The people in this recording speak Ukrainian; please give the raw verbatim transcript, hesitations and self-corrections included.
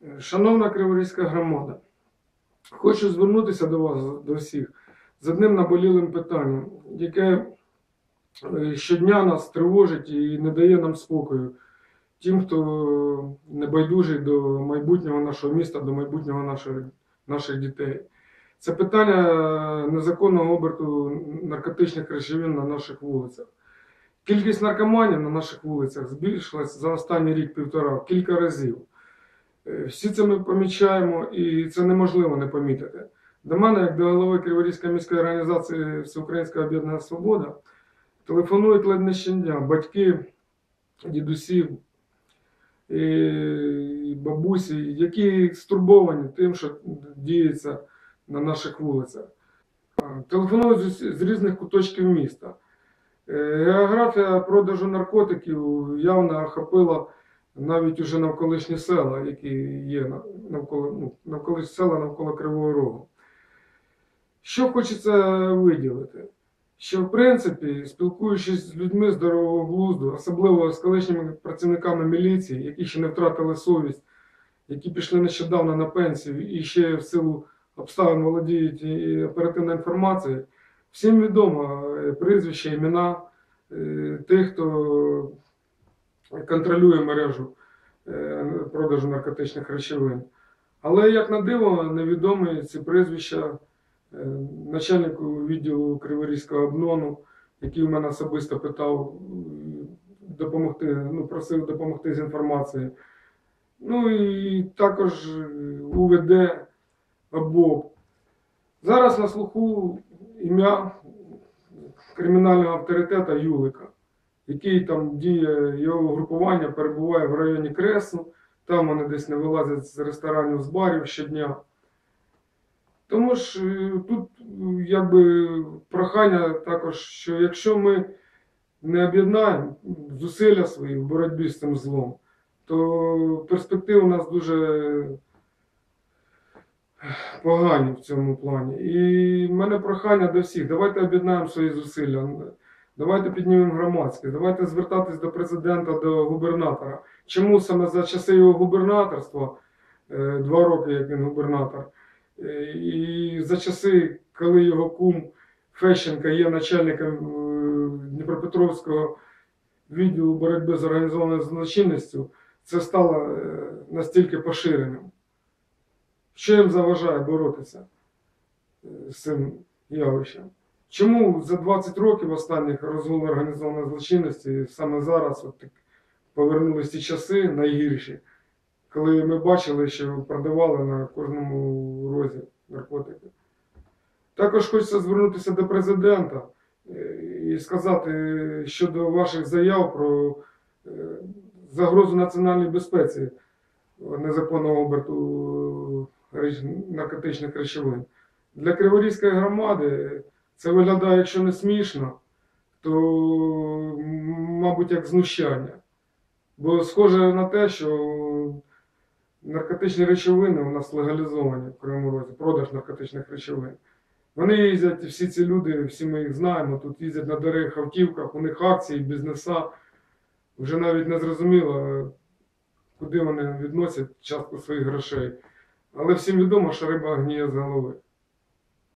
Шановна Криворізька громада, хочу звернутися до вас, до всіх, з одним наболілим питанням, яке щодня нас тривожить і не дає нам спокою. Тим, хто небайдужий до майбутнього нашого міста, до майбутнього наших, наших дітей. Це питання незаконного оберту наркотичних речовин на наших вулицях. Кількість наркоманів на наших вулицях збільшилась за останній рік-півтора в кілька разів. Всі це ми помічаємо, і це неможливо не помітити. До мене, як до голови Криворізької міської організації Всеукраїнська об'єднана Свобода, телефонують ледь не щодня батьки, дідусі, і бабусі, які стурбовані тим, що діється на наших вулицях. Телефонують з різних куточків міста. Географія продажу наркотиків явно охопила навіть уже навколишні села, які є навколо, ну, навколишні села навколо Кривого Рогу. Що хочеться виділити? Що, в принципі, спілкуючись з людьми здорового глузду, особливо з колишніми працівниками міліції, які ще не втратили совість, які пішли нещодавно на пенсію і ще в силу обставин володіють і оперативною інформацією, всім відомо прізвища, імена тих, хто контролює мережу продажу наркотичних речовин. Але, як на диво, невідомі ці прізвища начальнику відділу Криворізького обнону, який в мене особисто питав, допомогти, ну, просив допомогти з інформацією. Ну і також УВД, ОБОП. Зараз на слуху ім'я кримінального авторитета Юлика, який там діє, його угрупування перебуває в районі Кресу, там вони десь не вилазять з ресторанів, з барів щодня. Тому ж тут якби прохання також, що якщо ми не об'єднаємо зусилля свої в боротьбі з цим злом, то перспективи у нас дуже погані в цьому плані. І в мене прохання до всіх, давайте об'єднаємо свої зусилля, давайте піднімемо громадськість, давайте звертатись до президента, до губернатора. Чому саме за часи його губернаторства, два роки як він губернатор, і за часи, коли його кум Фещенко є начальником Дніпропетровського відділу боротьби з організованою злочинністю, це стало настільки поширеним. Що їм заважає боротися з цим явищем? Чому за двадцять років останніх розгулу організованої злочинності саме зараз от так повернулись ті часи найгірші, коли ми бачили, що продавали на кожному розі наркотики? Також хочеться звернутися до президента і сказати щодо ваших заяв про загрозу національній безпеці незаконного оберту наркотичних речовин. Для Криворізької громади це виглядає, якщо не смішно, то, мабуть, як знущання. Бо схоже на те, що наркотичні речовини у нас легалізовані в Кривому Розі, продаж наркотичних речовин. Вони їздять, всі ці люди, всі ми їх знаємо, тут їздять на дорогих автівках, у них акції, бізнеса. Вже навіть не зрозуміло, куди вони відносять частку своїх грошей. Але всім відомо, що риба гніє з голови.